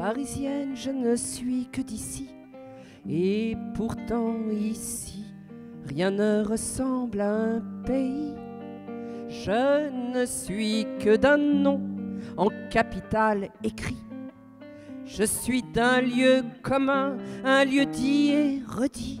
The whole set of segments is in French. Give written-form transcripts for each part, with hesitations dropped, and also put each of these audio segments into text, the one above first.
Parisienne, je ne suis que d'ici, et pourtant ici, rien ne ressemble à un pays. Je ne suis que d'un nom en capitale écrit. Je suis d'un lieu commun, un lieu dit et redit.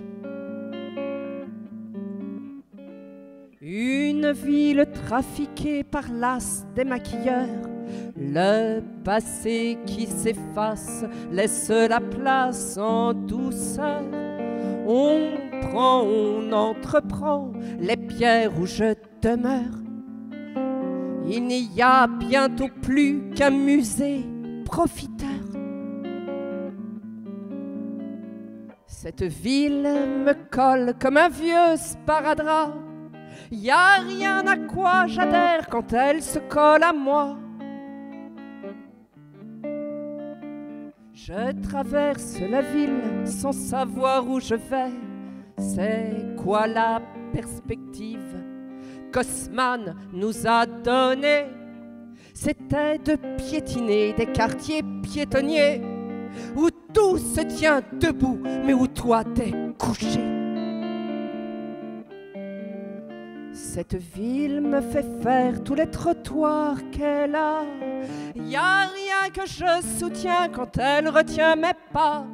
Une ville trafiquée par l'as des maquilleurs. Le passé qui s'efface laisse la place en douceur. On prend, on entreprend les pierres où je demeure. Il n'y a bientôt plus qu'un musée profiteur. Cette ville me colle comme un vieux sparadrap. Y a rien à quoi j'adhère quand elle se colle à moi. Je traverse la ville sans savoir où je vais. C'est quoi la perspective qu'Haussmann nous a donnée? C'était de piétiner des quartiers piétonniers où tout se tient debout, mais où toi t'es couché. Cette ville me fait faire tous les trottoirs qu'elle a. Y a rien que je soutiens quand elle retient mes pas.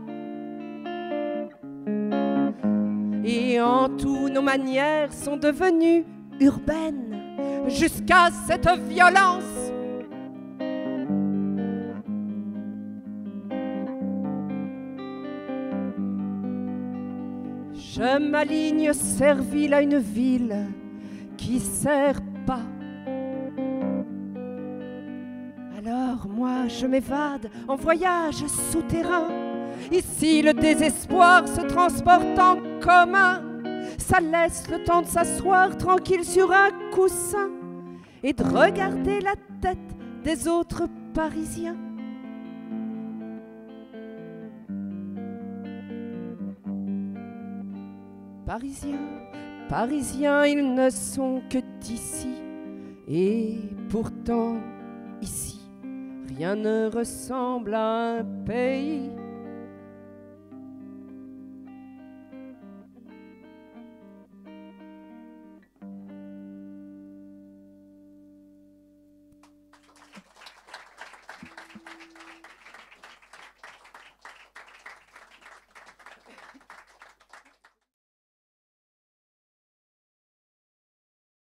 Et en tout, nos manières sont devenues urbaines jusqu'à cette violence. Je m'aligne servile à une ville qui sert pas. Alors moi je m'évade en voyage souterrain. Ici le désespoir se transporte en commun. Ça laisse le temps de s'asseoir tranquille sur un coussin et de regarder la tête des autres Parisiens. Parisiens, Parisiens, ils ne sont que d'ici, et pourtant ici, rien ne ressemble à un pays.